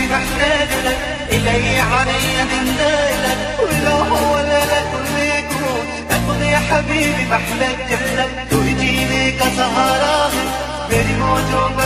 محتاج لك، إلي علي من ليلك، ولا هو ولا كل يكون أقضي يا حبيبي محلك جهلك، تجيني كسهراني मेरी मौजों